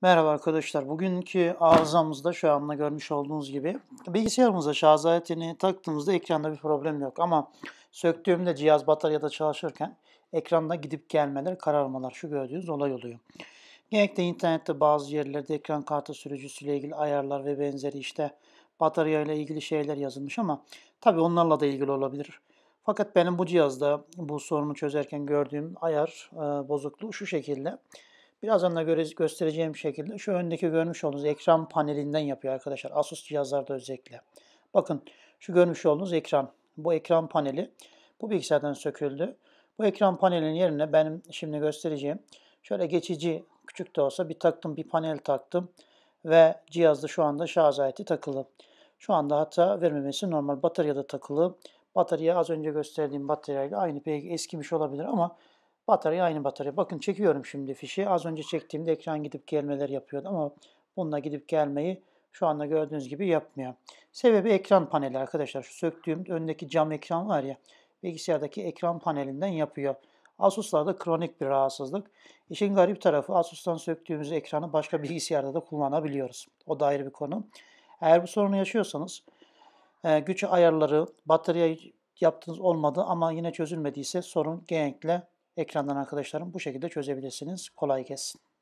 Merhaba arkadaşlar. Bugünkü arızamızda şu anda görmüş olduğunuz gibi bilgisayarımıza şarj aletini taktığımızda ekranda bir problem yok. Ama söktüğümde cihaz bataryada çalışırken ekranda gidip gelmeler, kararmalar şu gördüğünüz olay oluyor. Genellikle internette bazı yerlerde ekran kartı sürücüsüyle ilgili ayarlar ve benzeri batarya ile ilgili şeyler yazılmış ama tabii onlarla da ilgili olabilir. Fakat benim bu cihazda bu sorunu çözerken gördüğüm ayar bozukluğu şu şekilde. Birazdan da göstereceğim şekilde şu öndeki görmüş olduğunuz ekran panelinden yapıyor arkadaşlar. Asus cihazlarda özellikle. Bakın şu görmüş olduğunuz ekran. Bu ekran paneli bu bilgisayardan söküldü. Bu ekran panelinin yerine benim şimdi göstereceğim. Şöyle geçici küçük de olsa bir panel taktım ve cihazda şu anda şarj aleti takılı. Şu anda hata vermemesi normal. Bataryada takılı. Batarya az önce gösterdiğim bataryayla aynı. Belki eskimiş olabilir ama batarya aynı batarya. Bakın çekiyorum şimdi fişi. Az önce çektiğimde ekran gidip gelmeler yapıyordu ama bununla gidip gelmeyi şu anda gördüğünüz gibi yapmıyor. Sebebi ekran paneli arkadaşlar. Şu söktüğüm öndeki cam ekran var ya, bilgisayardaki ekran panelinden yapıyor. Asus'larda kronik bir rahatsızlık. İşin garip tarafı Asus'tan söktüğümüz ekranı başka bilgisayarda da kullanabiliyoruz. O da ayrı bir konu. Eğer bu sorunu yaşıyorsanız güç ayarları, batarya yaptığınız olmadı ama yine çözülmediyse sorun genellikle ekrandan arkadaşlarım bu şekilde çözebilirsiniz. Kolay gelsin.